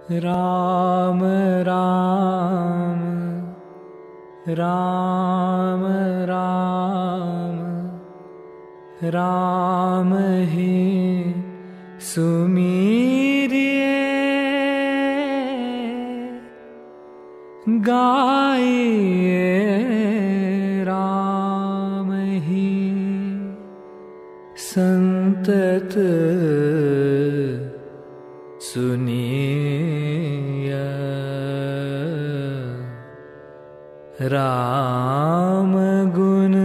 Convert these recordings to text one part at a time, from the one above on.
राम राम राम राम राम ही सुमीरिए गाइए राम ही संतत सुनिए राम गुण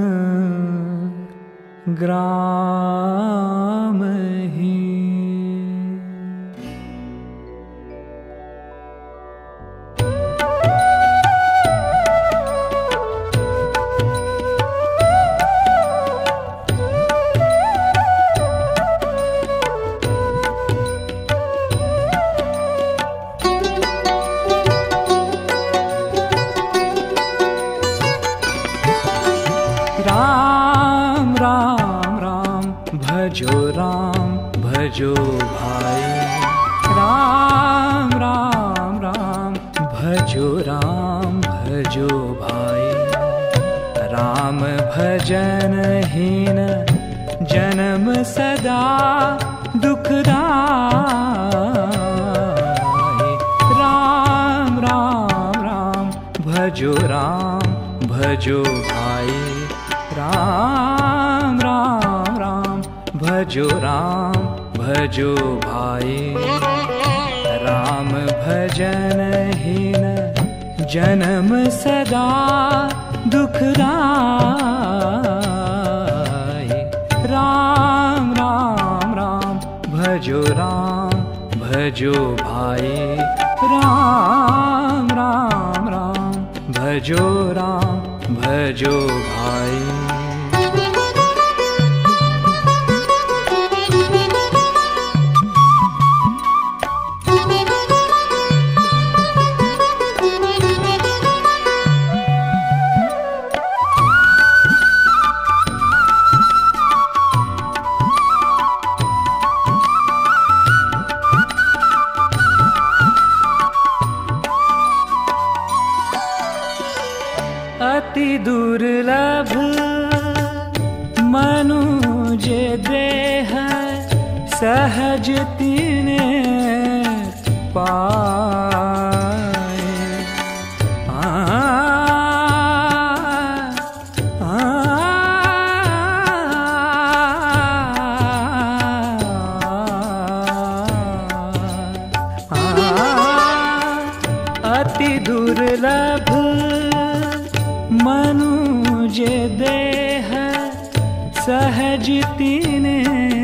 ग्राम ही। राम राम राम भजो भाई। राम राम राम भजो भाई। राम भजन हीन जन्म सदा दुखदाई। राम राम राम भजो भाई। राम राम राम भजो भाई। राम भजन हीन जन्म सदा दुखदाई। राम राम राम भजो भाई। राम राम राम भजो भाई। अति दुर्लभ मनुज देह सहज तिने पाए। अति दुर्लभ मनुज देह सहज तिने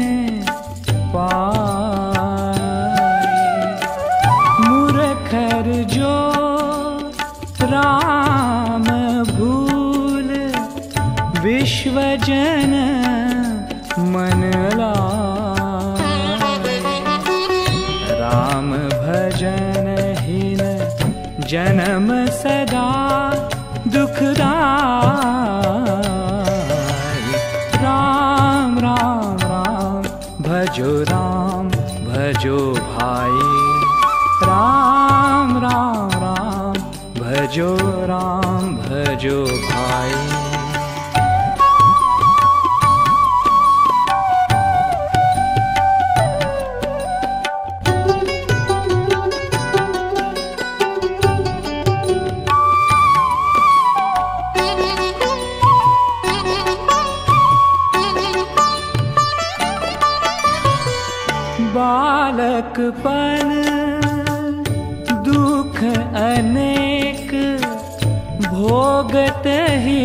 पाए। मूर्खर जो राम भूल विश्व जन मन लाए। राम भजन हीन जन्म सदा दुखदाई। राम राम राम भजो भाई। राम राम राम भजो भाई। बालकपन दुख अनेक भोगत ही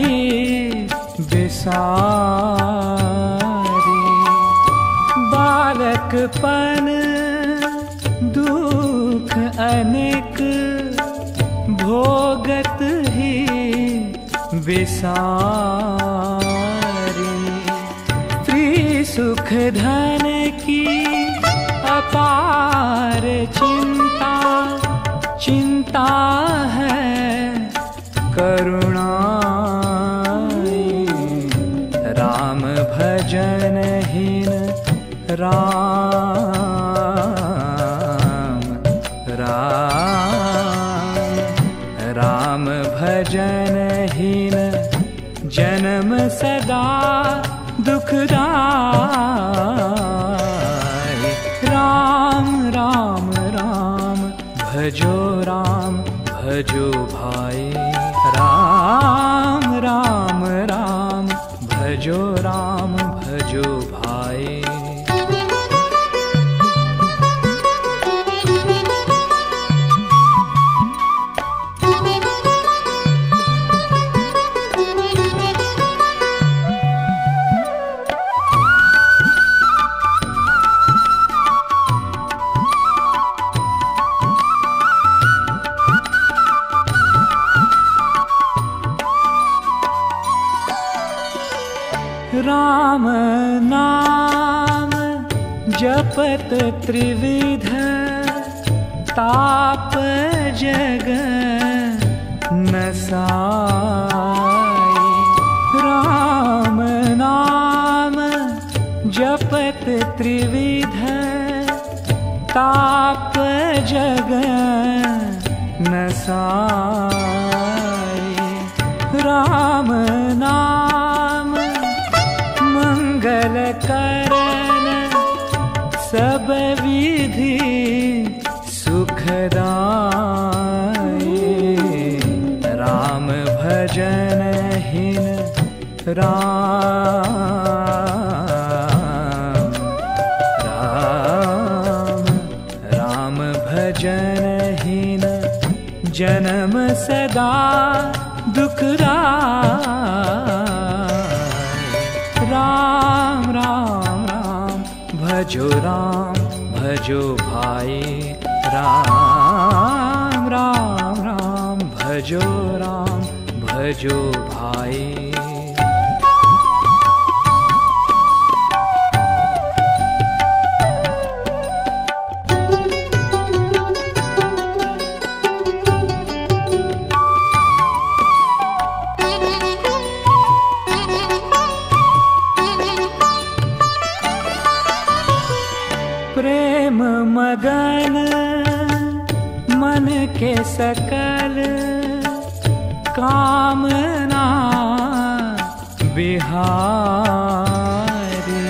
बिसारी। बालकपन दुख अनेक भोगत ही बिसारी। स्त्री सुख धन की अपार चिंता है करुणा। राम भजन हीन राम राम राम राम भजो राम भजो भाई। राम राम राम भजो राम भजो भाई। राम नाम जपत त्रिविध ताप जग नसाई। राम नाम जपत त्रिविध ताप जग नसाई। राम नाम मंगल करन सब विधि सुखदाई। राम भजन हिन राम भजन हिन जन्म सदा दुखदाई। राम राम राम भजो राम भजो भाई। राम राम राम भजो राम भजो भाई। प्रेम मगन मन के सकल कामना बिहारी।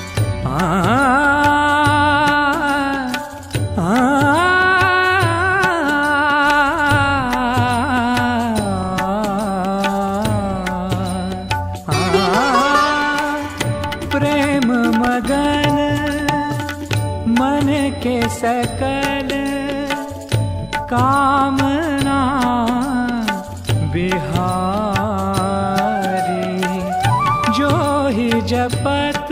प्रेम मगन मन के सकल कामना बिहारी। जो ही जपत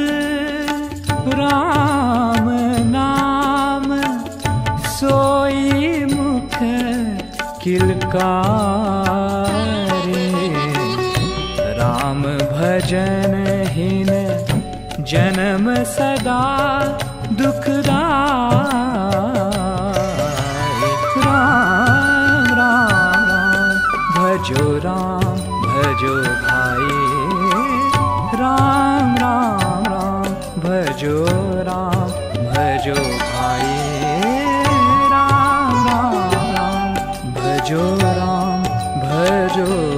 राम नाम सोई मुख किलकारी। राम भजन हिन जन्म सदा दुखदाई। राम राम भजो राम भजो भाई। राम राम राम भजो राम भजो भाई। राम राम राम भजो राम भजो